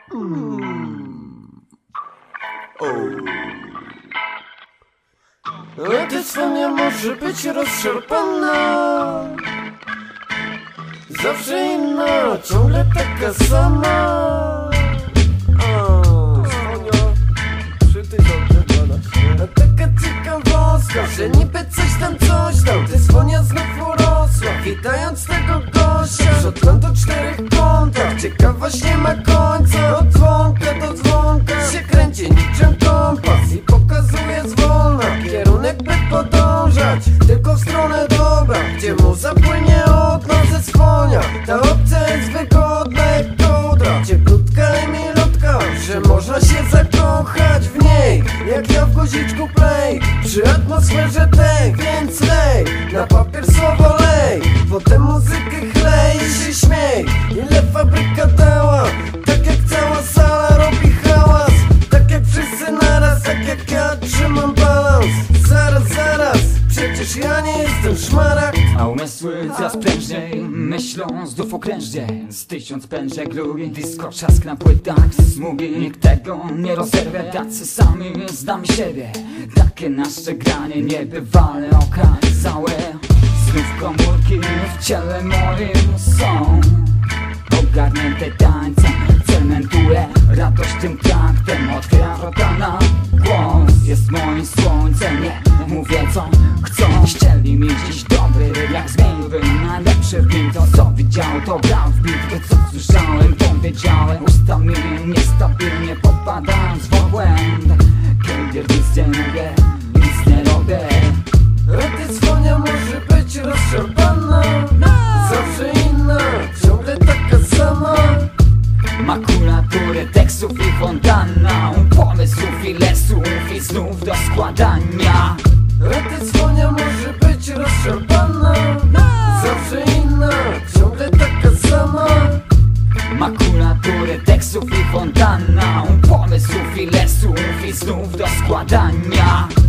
Dysfonia może być rozszarpana, zawsze inna, ciągle taka sama. Taka ciekawostka, że niby coś tam dysfonia znów urosła, witając tego gościa. Shotgun do 4 kątach, ciekawość nie ma końca. Od dzwonka do dzwonka się kręci niczym kompas i pokazuje zwolna kierunek, by podążać tylko w stronę dobra, gdzie mu zapłynie od nas ze słonia. Ta opcja jest wygodna jak kołdra, cieplutka i milutka, że można się zakochać w niej, jak ja w guziczku play. Przy atmosferze tej, więc lej na papier słowo lej, potem muzykę chlej i się śmiej. Ile fabryka dała, tak jak cała sala robi hałas, tak jak wszyscy naraz, tak jak ja trzymam balans. Zaraz, przecież ja nie jestem szmaragd. A umysły coraz prężniej myślą znów okrężnie, z 1000 pęczek lubi disco, trzask na płytach mówi, nikt tego nie rozerwie. Tacy sami znamy siebie, takie nasze granie niebywale okazałe. Znów komórki w ciele moim są ogarnięte tańcem, cementuję radość tym traktem, otwieram wrota na głos. Jest moim słońcem, nie mówię co chcą. Chcieli mi dziś dobry jak zmieniłbym najlepszy w nim. To co widział, to grał w bit, to co słyszałem, powiedziałem. Usta mi niestabilnie popadając w obłęd, kiedy nic nie mówię, nic nie robię. Dysfonia może być rozszarpana, zawsze inna, ciągle taka sama. Makulatury tekstów i fontanna, pomysłów i lesów i znów do składania. Dysfonia może być rozszarpana, zawsze inna, ciągle taka sama. Makulatury tekstów i fontanna, pomysłów i lesów i znów do składania.